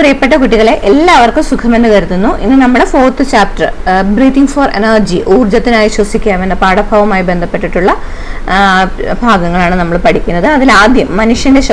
പ്രിയപ്പെട്ട കുട്ടികളെ എല്ലാവർക്കും സുഖമെന്ന് കരുതുന്നു. ഇന്ന് നമ്മുടെ 4th chapter breathing for energy, ഊർജ്ജത്തിനായി ശ്വസിക്കാം എന്ന പാഠഭാഗവുമായി ബന്ധപ്പെട്ടിട്ടുള്ള ഭാഗങ്ങളാണ് നമ്മൾ പഠിക്കുന്നത്. അതിൽ ആദ്യം മനുഷ്യന്റെ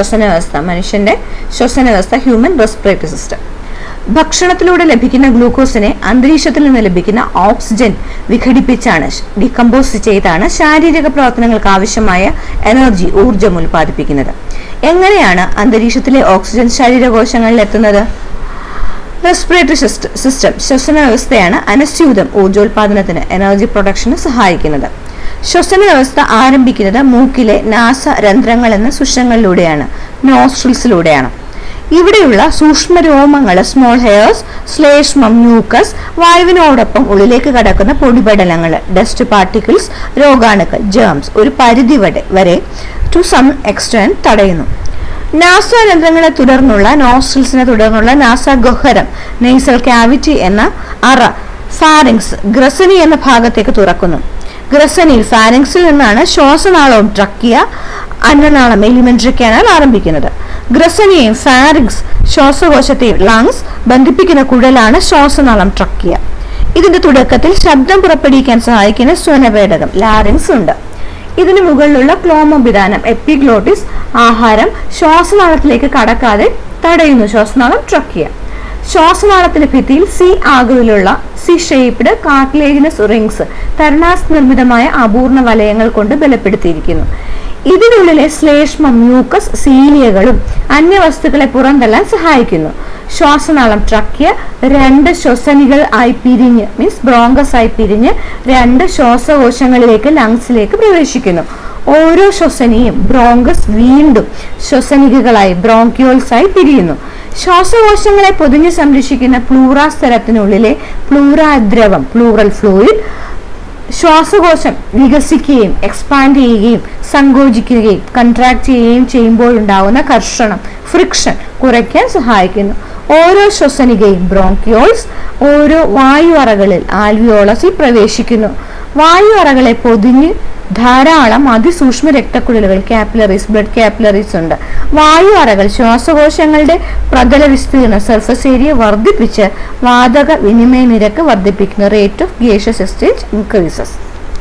ശ്വസനവ്യവസ്ഥ ഹ്യൂമൻ റെസ്പിറേറ്ററി സിസ്റ്റം. ഭക്ഷണത്തിലൂടെ ലഭിക്കുന്ന ഗ്ലൂക്കോസിനെ അന്തരീക്ഷത്തിൽ നിന്ന് ലഭിക്കുന്ന ഓക്സിജൻ വിഘടിപ്പിച്ചാണ് ഡീകമ്പോസ് ചെയ്താണ് ശാരീരിക പ്രവർത്തനങ്ങൾക്ക് ആവശ്യമായ എനർജി ഊർജ്ജം ഉൽപ്പാദിപ്പിക്കുന്നത്. എങ്ങനെയാണ് അന്തരീക്ഷത്തിലെ ഓക്സിജൻ ശരീരകോശങ്ങളിൽ എത്തുന്നത്? റെസ്പിറേറ്ററി സിസ്റ്റം ശ്വസന വ്യവസ്ഥയാണ് അനുസ്യൂതം ഊർജ്ജോൽപാദനത്തിന് എനർജി പ്രൊഡക്ഷന് സഹായിക്കുന്നത്. ശ്വസന വ്യവസ്ഥ ആരംഭിക്കുന്നത് മൂക്കിലെ നാസരന്ധ്രങ്ങൾ എന്ന സുഷങ്ങളിലൂടെയാണ്, നോസ്ട്രിൽസിലൂടെയാണ്. ഇവിടെയുള്ള സൂക്ഷ്മ രോമങ്ങൾ, സ്മോൾ ഹെയർസ്, ശ്ലേഷ്മം, മ്യൂക്കസ്, വായുവിനോടൊപ്പം ഉള്ളിലേക്ക് കടക്കുന്ന പൊടിപടലങ്ങൾ, ഡസ്റ്റ് പാർട്ടിക്കിൾസ്, രോഗാണുക്കൾ, ജേംസ് ഒരു പരിധി വരെ ടു സം എക്സ്റ്റെന്റ് തടയുന്നു. നാസാരന്ധ്രങ്ങളെ തുടർന്നുള്ള നോസ്ട്രിൽസിനെ തുടർന്നുള്ള നാസാഗഹ്വരം, നെയ്സൽ ക്യാവിറ്റി എന്ന അറ, ഫാരിങ്സ്, ഗ്രസനി എന്ന ഭാഗത്തേക്ക് തുറക്കുന്നു. ഗ്രസനിയിൽ ഫാരിങ്സിൽ നിന്നാണ് ശ്വാസനാളവും ട്രക്കിയ, അന്നനാളം, എലിമെന്ററി കനാൽ ആരംഭിക്കുന്നത്. ഗ്രസനിയെയും ഫാരിങ്സ്, ശ്വാസകോശത്തെയും ലങ്സ് ബന്ധിപ്പിക്കുന്ന കുഴലാണ് ശ്വാസനാളം, ട്രക്കിയ. ഇതിന്റെ തുടക്കത്തിൽ ശബ്ദം പുറപ്പെടുവിക്കാൻ സഹായിക്കുന്ന സ്വനപേടകം, ലാരിങ്സ് ഉണ്ട്. ഇതിന് മുകളിലുള്ള ക്ലോമോഭിധാനം, എപ്പിഗ്ലോട്ടിസ്, ആഹാരം ശ്വാസനാളത്തിലേക്ക് കടക്കാതെ തടയുന്നു, ശ്വാസനാളം, ട്രക്കിയ. ശ്വാസനാളത്തിന്റെ ഭിത്തിയിൽ സി ആകൃതിയിലുള്ള സി ഷേപ്ഡ് കാർട്ടിലേജിനസ് റിങ്സ്, തരണാസ് നിർമ്മിതമായ അപൂർണ വലയങ്ങൾ കൊണ്ട് ബലപ്പെടുത്തിയിരിക്കുന്നു. ഇതിനുള്ളിലെ ശ്ലേഷ്മം, മ്യൂക്കസ്, സീലിയകളും അന്യവസ്തുക്കളെ പുറന്തള്ളാൻ സഹായിക്കുന്നു. ശ്വാസനാളം, ട്രക്കിയ, രണ്ട് ശ്വസനികൾ ആയി പിരിഞ്ഞ് ബ്രോങ്കസ് ആയി പിരിഞ്ഞ് രണ്ട് ശ്വാസകോശങ്ങളിലേക്ക്, ലങ്സിലേക്ക് പ്രവേശിക്കുന്നു. ഓരോ ശ്വസനിയും ബ്രോങ്കസ് വീണ്ടും ശ്വസനികകളായി, ബ്രോങ്കിയോൾസ് ആയി പിരിയുന്നു. ശ്വാസകോശങ്ങളെ പൊതിഞ്ഞ് സംരക്ഷിക്കുന്ന പ്ലൂറാ സ്ഥലത്തിനുള്ളിലെ പ്ലൂറാദ്രവം, പ്ലൂറൽ ഫ്ലൂയിഡ്, ശ്വാസകോശം വികസിക്കുകയും എക്സ്പാൻഡ് ചെയ്യുകയും സങ്കോചിക്കുകയും കൺട്രാക്ട് ചെയ്യുകയും ചെയ്യുമ്പോഴുണ്ടാവുന്ന ഘർഷണം, ഫ്രിക്ഷൻ കുറയ്ക്കാൻ സഹായിക്കുന്നു. ഓരോ ശ്വസനികയും ബ്രോങ്കിയോൾസ് ഓരോ വായു അറകളിൽ, ആൽവിയോളസിൽ പ്രവേശിക്കുന്നു. വായു അറകളെ പൊതിഞ്ഞ് ധാരാളം അതിസൂക്ഷ്മ രക്തക്കുഴലുകൾ, കാപ്പിലറീസ്, ബ്ലഡ് കാപ്പിലറീസ് ഉണ്ട്. വായു അറകൾ ശ്വാസകോശങ്ങളുടെ പ്രതല വിസ്തീർണം, സർഫസ് ഏരിയ വർദ്ധിപ്പിച്ച് വാതക വിനിമയ നിരക്ക് വർദ്ധിപ്പിക്കുന്നു. Rate of gaseous exchange increases.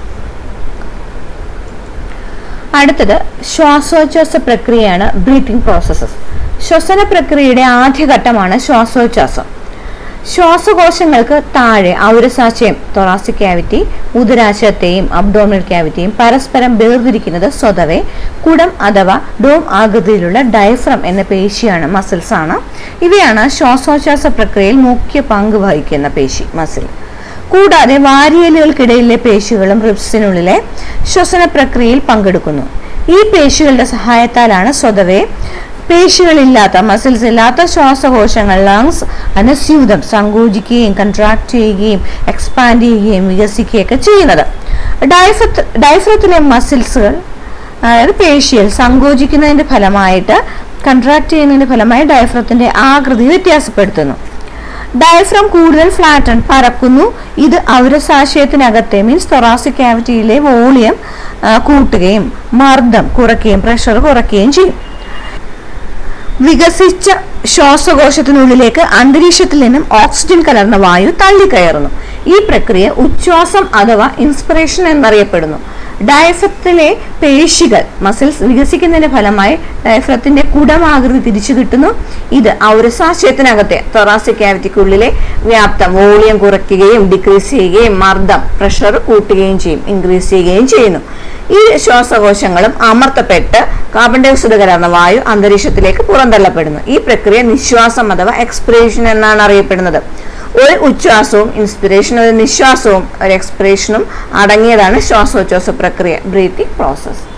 അടുത്തത് ശ്വാസോച്ഛ്വാസ പ്രക്രിയയാണ്, ബ്രീത്തിങ് പ്രോസസ്സസ്. ശ്വസന പ്രക്രിയയുടെ ആദ്യഘട്ടമാണ് ശ്വാസോച്ഛ്വാസം. ശ്വാസകോശങ്ങൾക്ക് താഴെ ഔരസാശയം, തൊറാസിക് ക്യാവിറ്റി, ഉദരാശയത്തെയും അബ്ഡോമിനൽ ക്യാവിറ്റിയും പരസ്പരം വേർതിരിക്കുന്നത് സ്വതവേ കുടം അഥവാ ഡോം ആകൃതിയിലുള്ള ഡയഫ്രം എന്ന പേശിയാണ്, മസിൽസ് ആണ്. ഇവയാണ് ശ്വാസോച്ഛ്വാസ പ്രക്രിയയിൽ മുഖ്യ പങ്ക് വഹിക്കുന്ന പേശി, മസിൽ. കൂടാതെ വാരിയലുകൾക്കിടയിലെ പേശികളും റിബ്സിനുള്ളിലെ ശ്വസന പ്രക്രിയയിൽ പങ്കെടുക്കുന്നു. ഈ പേശികളുടെ സഹായത്താലാണ് സ്വതവേ പേശികളില്ലാത്ത, മസിൽസ് ഇല്ലാത്ത ശ്വാസകോശങ്ങൾ, ലങ്സ് അനുസ്യൂതം സങ്കോചിക്കുകയും കൺട്രാക്ട് ചെയ്യുകയും എക്സ്പാൻഡ് ചെയ്യുകയും വികസിക്കുകയൊക്കെ ചെയ്യുന്നത്. ഡയഫ്രത്തിലെ മസിൽസുകൾ, അതായത് പേശികൾ സങ്കോചിക്കുന്നതിന്റെ ഫലമായിട്ട്, കൺട്രാക്ട് ചെയ്യുന്നതിന്റെ ഫലമായി ഡയഫ്രത്തിന്റെ ആകൃതി വ്യത്യാസപ്പെടുത്തുന്നു. ഡയഫ്രം കൂടുതൽ ഫ്ലാറ്റൺ, പരക്കുന്നു. ഇത് ഔരസാശയത്തിനകത്തെ തൊറാസിക് ക്യാവിറ്റിയിലെ വോളിയം കൂട്ടുകയും മർദ്ദം കുറയ്ക്കുകയും പ്രഷർ കുറയ്ക്കുകയും ചെയ്യും. വികസിച്ച ശ്വാസകോശത്തിനുള്ളിലേക്ക് അന്തരീക്ഷത്തിൽ നിന്നും ഓക്സിജൻ കലർന്ന വായു തള്ളിക്കയറുന്നു. ഈ പ്രക്രിയ ഉച്ഛ്വാസം അഥവാ ഇൻസ്പിറേഷൻ എന്നറിയപ്പെടുന്നു. ഡയഫ്രത്തിലെ പേശികൾ, മസിൽസ് വികസിക്കുന്നതിന്റെ ഫലമായി ഡയഫ്രത്തിന്റെ കുടമാകൃതി തിരിച്ചു കിട്ടുന്നു. ഇത് ഔരസാശയത്തിനകത്തെ തൊറാസിക് ക്യാവിറ്റിക്കുള്ളിലെ വ്യാപ്തം, വോളിയം കുറയ്ക്കുകയും ഡിക്രീസ് ചെയ്യുകയും മർദ്ദം, പ്രഷർ കൂട്ടുകയും ചെയ്യും, ഇൻക്രീസ് ചെയ്യുകയും ചെയ്യുന്നു. ഈ ശ്വാസകോശങ്ങളും അമർത്തപ്പെട്ട് കാർബൺ ഡൈ ഓക്സൈഡ് കലർന്ന വായു അന്തരീക്ഷത്തിലേക്ക് പുറന്തള്ളപ്പെടുന്നു. ഈ പ്രക്രിയ നിശ്വാസം അഥവാ എക്സ്പിറേഷൻ എന്നാണ് അറിയപ്പെടുന്നത്. ഒരു ഉച്ഛ്വാസവും ഇൻസ്പിറേഷനും ഒരു നിശ്വാസവും ഒരു എക്സ്പിറേഷനും അടങ്ങിയതാണ് ശ്വാസോച്ഛ്വാസ പ്രക്രിയ, ബ്രീത്തിങ് പ്രോസസ്.